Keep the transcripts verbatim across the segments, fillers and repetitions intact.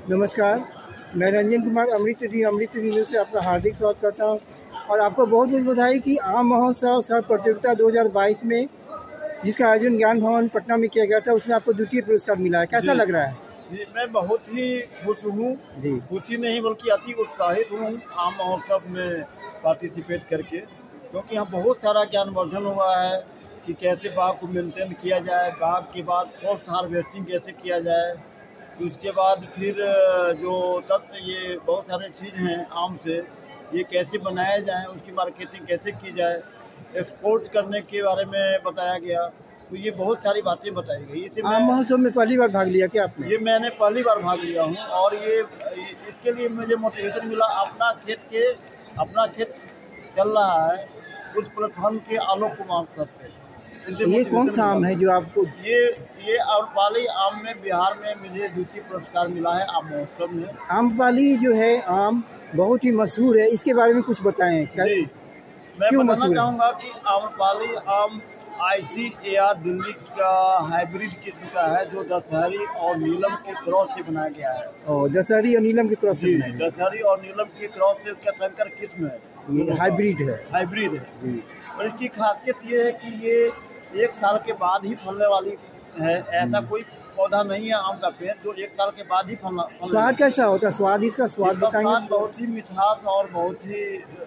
नमस्कार, मैं Ranjan Kumar Amrit T Amrit T news से आपका हार्दिक स्वागत करता हूं और आपको बहुत बहुत बधाई कि आम महोत्सव सह प्रतियोगिता दो हज़ार बाईस में जिसका आयोजन ज्ञान भवन पटना में किया गया था उसमें आपको द्वितीय पुरस्कार मिला है। कैसा लग रहा है? जी, मैं बहुत ही खुश हूँ जी खुशी नहीं बल्कि अति उत्साहित हूँ आम महोत्सव में पार्टिसिपेट करके, क्योंकि यहाँ बहुत सारा ज्ञानवर्धन हुआ है कि कैसे बाग को मेंटेन किया जाए, बाग के बाद पोस्ट हार्वेस्टिंग कैसे किया जाए, उसके बाद फिर जो तत्व ये बहुत सारे चीज़ हैं आम से ये कैसे बनाया जाए, उसकी मार्केटिंग कैसे की जाए, एक्सपोर्ट करने के बारे में बताया गया। तो ये बहुत सारी बातें बताई गई। इसे आम महोत्सव में पहली बार भाग लिया क्या आपने? ये मैंने पहली बार भाग लिया हूँ और ये इसके लिए मुझे मोटिवेशन मिला। अपना खेत के अपना खेत चल रहा है उस प्लेटफॉर्म के आलोक कुमार सर से। ये कौन सा आम है जो आपको? ये ये आम्रपाली आम में बिहार में मुझे द्वितीय पुरस्कार मिला है आम महोत्सव में। आम्रपाली जो है आम बहुत ही मशहूर है, इसके बारे में कुछ बताएं। क्या जी, मैं बताना चाहूँगा कि आम्रपाली आम आई सी ए आर दिल्ली का हाइब्रिड किस्म का है जो दशहरी और नीलम के क्रॉस से बनाया गया है। ओ, दशहरी और नीलम के क्रॉस से? दशहरी और नीलम के क्रॉस से उसका संकर किस्म है, ये हाइब्रिड है। हाइब्रिड है और इसकी खासियत ये है कि ये एक साल के बाद ही फलने वाली है। ऐसा कोई पौधा नहीं है आम का पेड़ जो एक साल के बाद ही फलना। स्वाद कैसा होता है? स्वाद इसका स्वाद बताएंगे? स्वाद बहुत ही मिठास और बहुत ही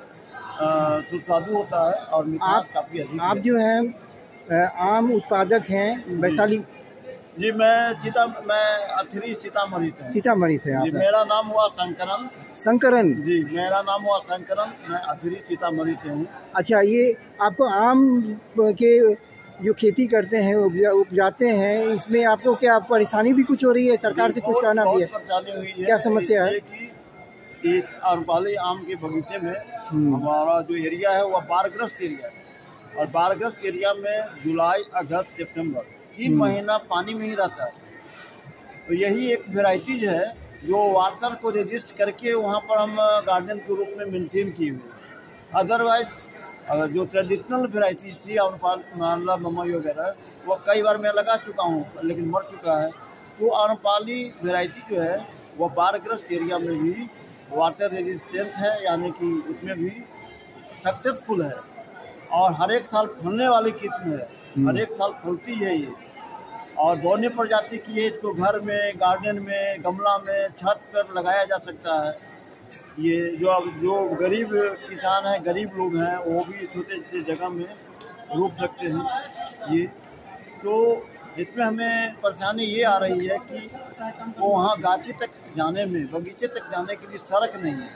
सुस्वादु होता है और मिठास काफी अधिक। आप जो है आम उत्पादक हैं वैशाली? जी, मैं सीता मैं अथरी सीतामढ़ी से। सीतामढ़ी से आप? मेरा नाम हुआ शंकरन। शंकरन जी, मेरा नाम हुआ शंकरन, मैं अथरी सीतामढ़ी से हूँ। अच्छा, ये आपको आम के जो खेती करते हैं उपजा, उपजाते हैं, इसमें आपको क्या परेशानी भी कुछ हो रही है? सरकार से कुछ कहना भी है? परेशानी हुई है। क्या समस्या है? कि आम्रपाली आम के बगीचे में हमारा जो एरिया है वह बाढ़ग्रस्त एरिया है और बाढ़ग्रस्त एरिया में जुलाई अगस्त सितंबर तीन महीना पानी में ही रहता है। तो यही एक वेराइटीज है जो वाटर को रजिस्ट करके वहाँ पर हम गार्डन के रूप में मेंटेन किए हुए। अदरवाइज जो ट्रेडिशनल वेराइटी थी आम्रपाली मामला ममई वगैरह वो कई बार मैं लगा चुका हूँ लेकिन मर चुका है। तो आम्रपाली वेराइटी जो है वो बाढ़ग्रस्त एरिया में भी वाटर रेजिस्टेंट है, यानी कि उसमें भी सक्सेसफुल है और हर एक साल फलने वाली किस्म है, हर एक साल फलती है ये और दोनों प्रजाति की है। इसको घर में, गार्डन में, गमला में, छत पर लगाया जा सकता है। ये जो अब जो गरीब किसान हैं, गरीब लोग हैं, वो भी छोटे छोटे जगह में रोप सकते हैं ये। तो इसमें हमें परेशानी ये आ रही है कि वो वहाँ गाछी तक जाने में, बगीचे तक जाने के लिए सड़क नहीं है।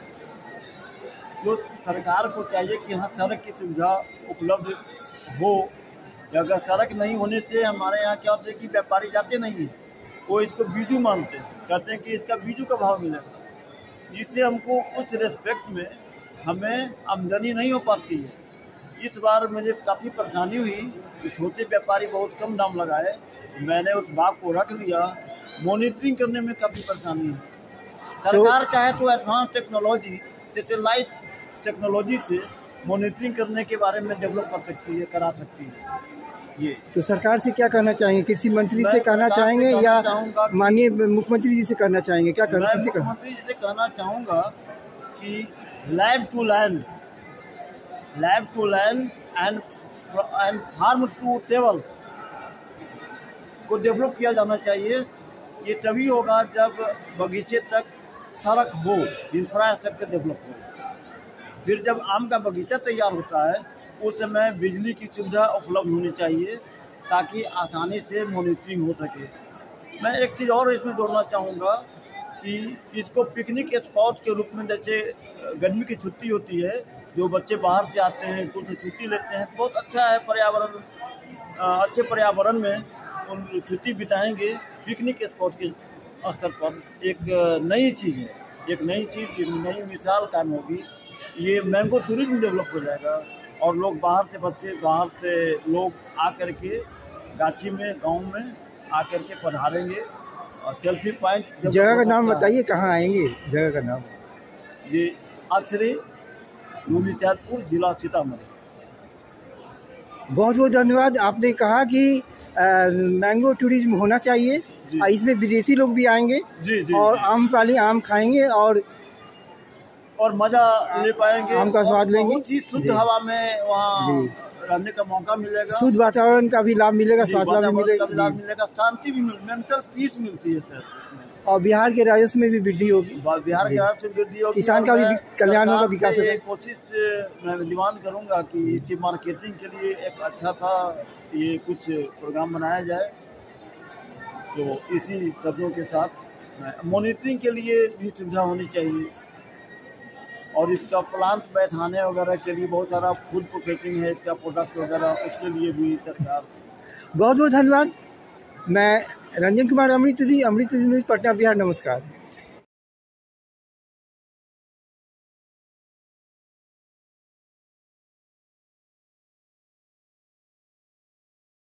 जो सरकार को चाहिए कि हाँ सड़क की सुविधा उपलब्ध हो। अगर सड़क नहीं होने से हमारे यहाँ क्या होता है कि व्यापारी जाते नहीं हैं, वो इसको बीजू मानते हैं, कहते हैं कि इसका बीजू का भाव मिलेगा, जिससे हमको उस रेस्पेक्ट में हमें आमदनी नहीं हो पाती है। इस बार मुझे काफ़ी परेशानी हुई कि छोटे व्यापारी बहुत कम दाम लगाए, मैंने उस बाग को रख लिया। मॉनिटरिंग करने में काफ़ी परेशानी है। सरकार चाहे तो एडवांस टेक्नोलॉजी, सैटेलाइट टेक्नोलॉजी से मॉनिटरिंग करने के बारे में डेवलप कर सकती है, करा सकती है ये। तो सरकार से क्या कहना चाहेंगे? कृषि मंत्री से कहना चाहेंगे या माननीय मुख्यमंत्री जी से कहना चाहेंगे? क्या कहना? मुख्यमंत्री जी से कहना चाहूँगा कि lab to land lab to land and and farm to table को डेवलप किया जाना चाहिए। ये तभी होगा जब बगीचे तक सड़क हो, इंफ्रास्ट्रक्चर डेवलप हो। फिर जब आम का बगीचा तैयार होता है उस समय बिजली की सुविधा उपलब्ध होनी चाहिए ताकि आसानी से मॉनिटरिंग हो सके। मैं एक चीज़ और इसमें जोड़ना चाहूँगा कि इसको पिकनिक स्पॉट के रूप में, जैसे गर्मी की छुट्टी होती है, जो बच्चे बाहर से आते हैं स्कूल से छुट्टी लेते हैं, बहुत अच्छा है पर्यावरण, अच्छे पर्यावरण में उन छुट्टी बिताएंगे। पिकनिक स्पॉट के स्तर पर एक नई चीज़ है, एक नई चीज़, नई मिसाल काम होगी। ये मैंगो टूरिज्म डेवलप हो जाएगा और लोग बाहर से, बच्चे बाहर से लोग आकर के गाछी में, गांव में आकर के पधारेंगे और सेल्फी पॉइंट। जगह का नाम बताइए, कहाँ आएंगे? जगह का नाम? ये अथरी, मुनीचारपुर, जिला सीतामढ़ी। बहुत बहुत धन्यवाद। आपने कहा कि मैंगो टूरिज्म होना चाहिए और इसमें विदेशी लोग भी आएंगे जी जी और जी। आम्रपाली आम खाएंगे और और मजा ले पाएंगे, आम का स्वाद लेंगे। बहुत ही शुद्ध जी। हवा में वहाँ जी। रहने का मौका मिलेगा, शुद्ध वातावरण का भी लाभ मिलेगा, जी, स्वाद लाभ भी वातावरण का भी लाभ मिलेगा मिलेगा, शांति भी मिल मेंटल पीस मिलती है सर। और बिहार के राजस्व में भी वृद्धि होगी। बिहार जी। के राजस्व में वृद्धि होगी, किसान और का भी मैं कल्याण होगा, सरकार विकास से होगा। ये कोशिश मैं डिमांड करूंगा कि इसकी मार्केटिंग के लिए एक अच्छा था ये कुछ प्रोग्राम बनाया जाए। तो इसी शब्दों के साथ मॉनिटरिंग के लिए भी सुविधा होनी चाहिए, और इसका प्लांट बैठाने वगैरह के लिए बहुत सारा फूड प्रोसेसिंग है इसका प्रोडक्ट वगैरह, उसके लिए भी सरकार। बहुत बहुत धन्यवाद। मैं रंजन कुमार, अमृत दी, अमृत न्यूज़ पटना बिहार। नमस्कार।